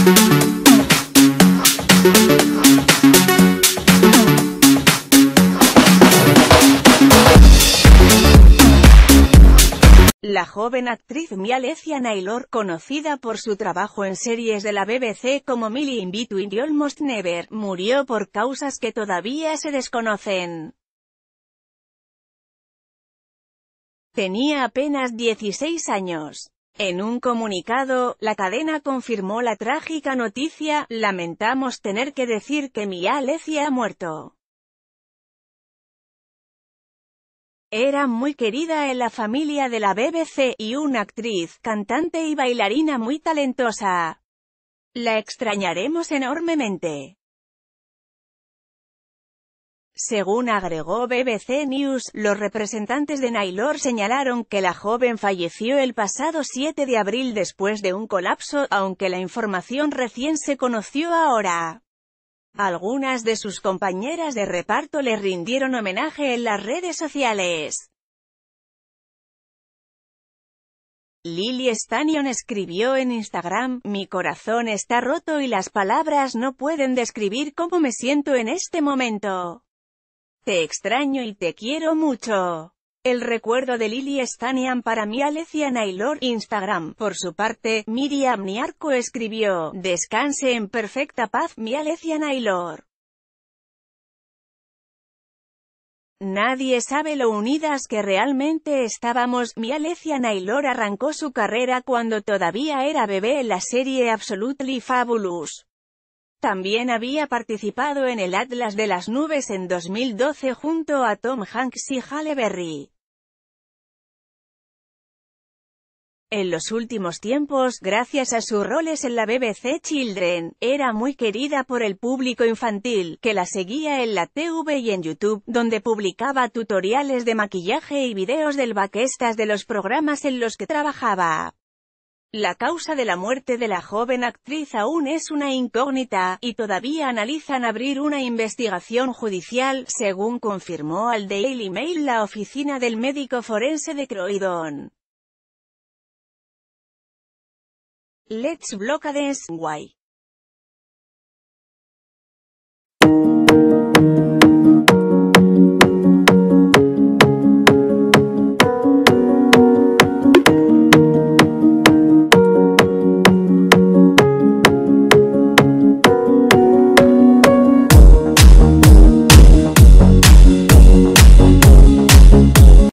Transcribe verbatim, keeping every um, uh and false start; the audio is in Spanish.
La joven actriz Mia Alessia Naylor, conocida por su trabajo en series de la B B C como Millie in Between y Almost Never, murió por causas que todavía se desconocen. Tenía apenas dieciséis años. En un comunicado, la cadena confirmó la trágica noticia: "Lamentamos tener que decir que Mia Alessia ha muerto. Era muy querida en la familia de la B B C, y una actriz, cantante y bailarina muy talentosa. La extrañaremos enormemente". Según agregó B B C News, los representantes de Naylor señalaron que la joven falleció el pasado siete de abril después de un colapso, aunque la información recién se conoció ahora. Algunas de sus compañeras de reparto le rindieron homenaje en las redes sociales. Lily Stanion escribió en Instagram: "Mi corazón está roto y las palabras no pueden describir cómo me siento en este momento. Te extraño y te quiero mucho". El recuerdo de Lily Stanion para Mia Alessia Naylor. Instagram. Por su parte, Miriam Niarco escribió: "Descanse en perfecta paz, Mia Alessia Naylor. Nadie sabe lo unidas que realmente estábamos". Mia Alessia Naylor arrancó su carrera cuando todavía era bebé en la serie Absolutely Fabulous. También había participado en El Atlas de las Nubes en dos mil doce junto a Tom Hanks y Halle Berry. En los últimos tiempos, gracias a sus roles en la B B C Children, era muy querida por el público infantil, que la seguía en la T V y en YouTube, donde publicaba tutoriales de maquillaje y videos del backstage de los programas en los que trabajaba. La causa de la muerte de la joven actriz aún es una incógnita, y todavía analizan abrir una investigación judicial, según confirmó al Daily Mail la oficina del médico forense de Croydon. Let's Blockades, Why?